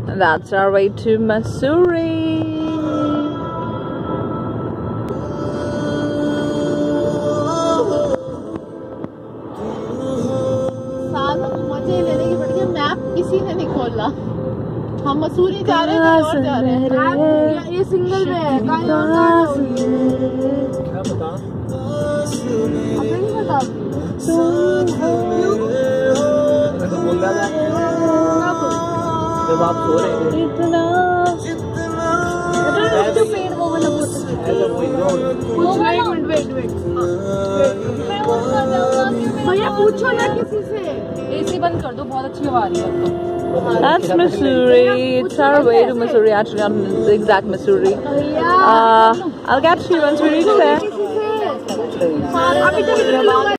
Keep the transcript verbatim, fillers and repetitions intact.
And that's our way to Massouri. मजे लेने की पड़ेगी। मैप किसी ने नहीं खोला। हम मसूरी जा रहे हैं, कहीं और जा रहे हैं। ये सिंगल में है, कहीं और जा रहे हैं। क्या बता? अबे नहीं बता। मैं तो बोल रहा था। जब आप सो रहे थे। इतना। तो पेड़ वो वाला बोल सकते हैं। ऐसा कोई नो। Wait wait wait. मैं वो कर जाऊँगा। भैया पूछो ना किसी से। एसी बंद कर दो, बहुत अच्छी हवा आ रही है। That's Massouri. It's our way to Massouri. Actually, not the exact Massouri. Uh, I'll get to you once we reach there.